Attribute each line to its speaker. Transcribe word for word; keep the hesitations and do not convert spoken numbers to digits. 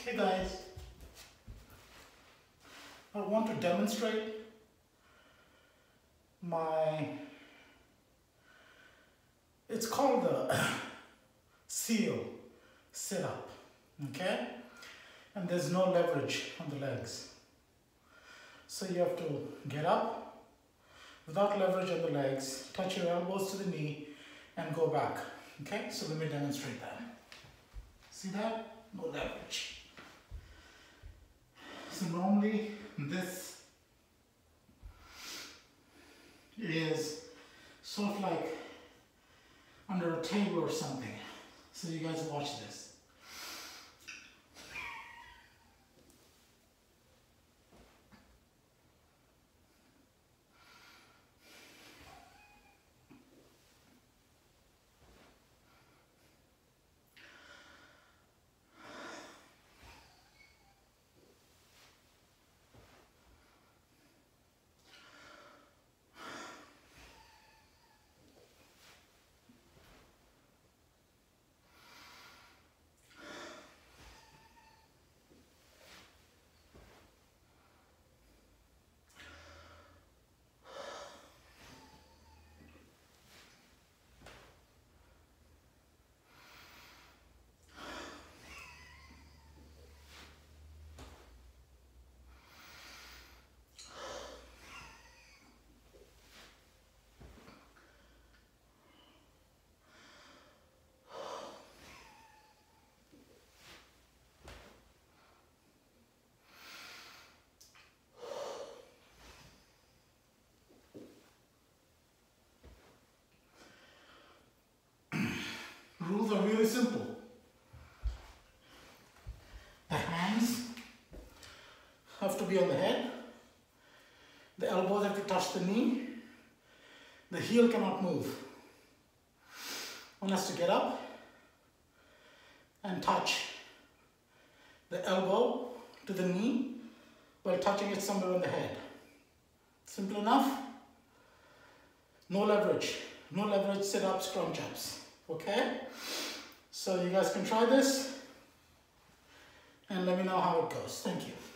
Speaker 1: Okay guys, I want to demonstrate my, it's called the seal sit-up, okay? And there's no leverage on the legs. So you have to get up without leverage on the legs, touch your elbows to the knee and go back, okay? So let me demonstrate that. See that? No leverage. So normally this is sort of like under a table or something. So you guys watch this. Rules are really simple. The hands have to be on the head. The elbows have to touch the knee. The heel cannot move. One has to get up and touch the elbow to the knee while touching it somewhere on the head. Simple enough. No leverage. No leverage sit-ups, crunch ups. Okay? So you guys can try this and let me know how it goes. Thank you.